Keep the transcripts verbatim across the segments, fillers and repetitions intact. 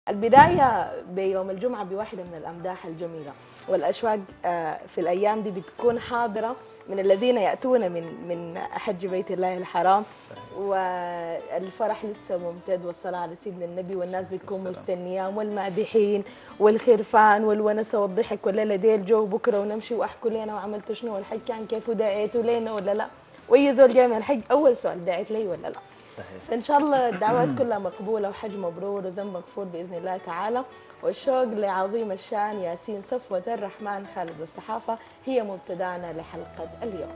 البداية بيوم الجمعة بواحدة من الأمداح الجميلة، والأشواق في الأيام دي بتكون حاضرة من الذين يأتون من من حج بيت الله الحرام. صحيح. والفرح لسه ممتد، والصلاة على سيدنا النبي، والناس بتكون مستنياه، والمادحين والخرفان والونسة والضحك، والليلة دي الجو بكرة ونمشي وأحكوا لنا وعملت شنو، والحج كان كيف، ودعيتوا لنا ولا لا، وأي زول جاي من الحج أول سؤال دعيت لي ولا لا. صحيح. إن شاء الله الدعوات كلها مقبولة وحج مبرور وذنب مغفور بإذن الله تعالى. والشوق لعظيم الشان ياسين صفوة الرحمن خالد الصحافة هي مبتدانا لحلقة اليوم.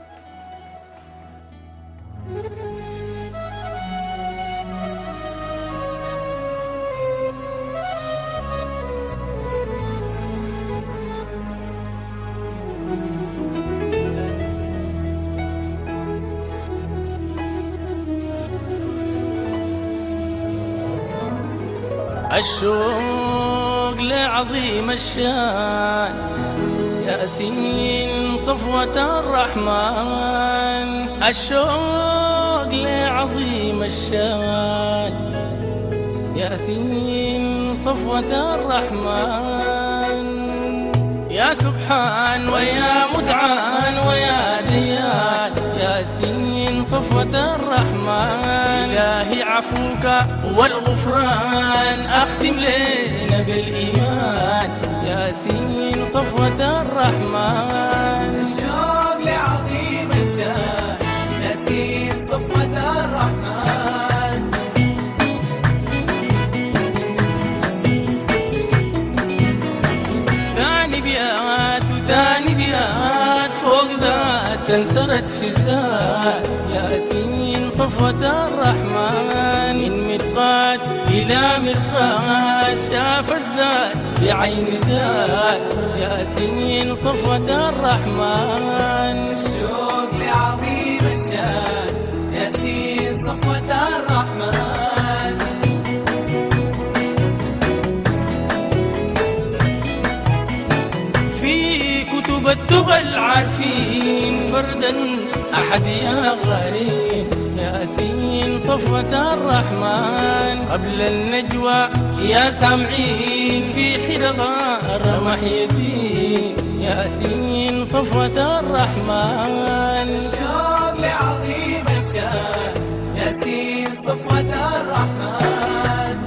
الشوق لعظيم الشان ياسين صفوة الرحمن، الشوق لعظيم الشان ياسين صفوة الرحمن. يا سبحان ويا متعان ويا ديان ياسين صفوة الرحمن. إلهي عفوك والغفران أختم لنا بالإيمان ياسين صفوة الرحمن. الشوق لعظيم الشان ياسين صفوة الرحمن. ثاني بيات وثاني بيات فوق ذات انسرت في الذات ياسين صفوة الرحمن. من مرقات إلى مرقات شاف الذات بعين ذات ياسين صفوة الرحمن. الشوق لعظيم الشان ياسين صفوة الرحمن. في كتب التقى العارفين فردا أحد يا غريب ياسين صفوة الرحمن. قبل النجوى يا سامعين في حلقة رمح يدين ياسين صفوة الرحمن. الشوق لعظيم الشان ياسين صفوة الرحمن.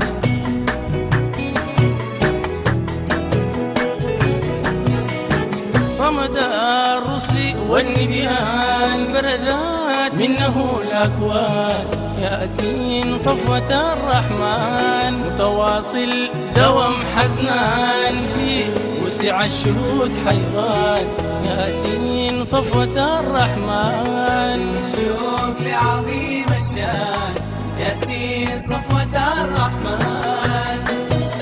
صمد الرسل والنبيان بردات منه الأكوان ياسين صفوة الرحمن. متواصل دوم حزنان فيه وسع الشهود حيران ياسين صفوة الرحمن. الشوق لعظيم الشان ياسين صفوة الرحمن.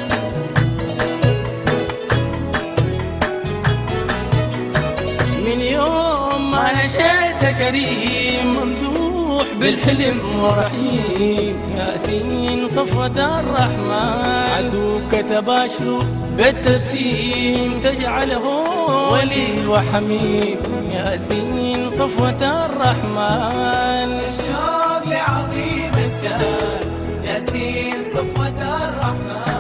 من يوم ما نشأت كريم ممدوح بالحلم ورحيم ياسين صفوة الرحمن. عدوك تباشر بالتبسيم تجعله ولي وحميم ياسين صفوة الرحمن. الشوق لعظيم الشان ياسين صفوة الرحمن.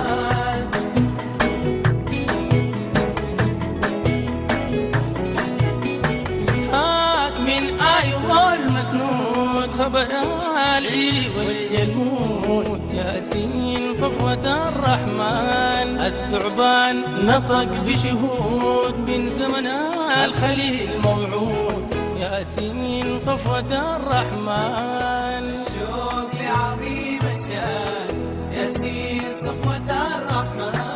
مسنود خبر العلي والجلمود ياسين صفوة الرحمن. الثعبان نطق بشهود من زمن الخليل موعود ياسين صفوة الرحمن. الشوق لعظيم الشان ياسين صفوة الرحمن.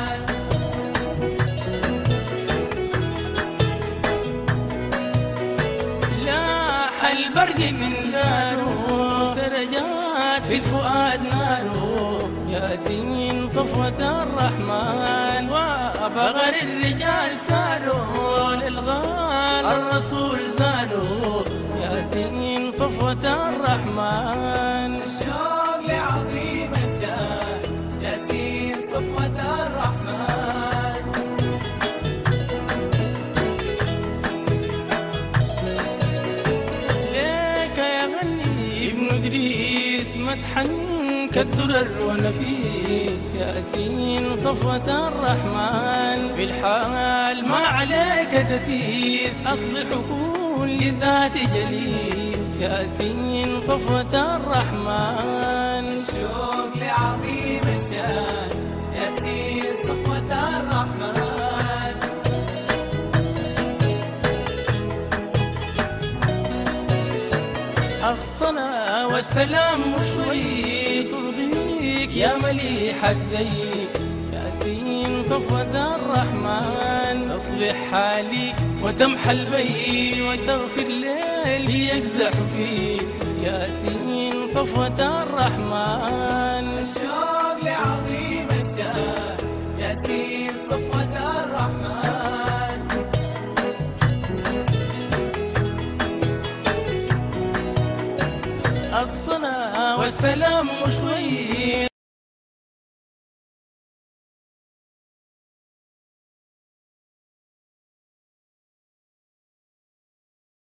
البرق من داره سرجات في الفؤاد ناره ياسين صفوة الرحمن. وبغر الرجال ساروا للغال الرسول زاروا ياسين صفوة الرحمن. الشوق لعظيم الشان ياسين صفوة الرحمن. مدحا كالدرر ونفيس ياسين صفوة الرحمن بالحال ما عليك تسيس أصل حكون لذات جليس ياسين صفوة الرحمن الشوق لعظيم الشان ياسين صفوة الرحمن الصلاة والسلام شوي ترضيك يا مليح الزي ياسين صفوة الرحمن تصلح حالي وتمحى البي وتغفر ليلي يقدح فيه ياسين صفوة الرحمن الشوق لعظيم الشان ياسين صفوة الرحمن الصلاة والسلام شوي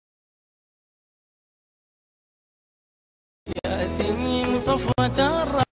ياسين صفوة الرحمن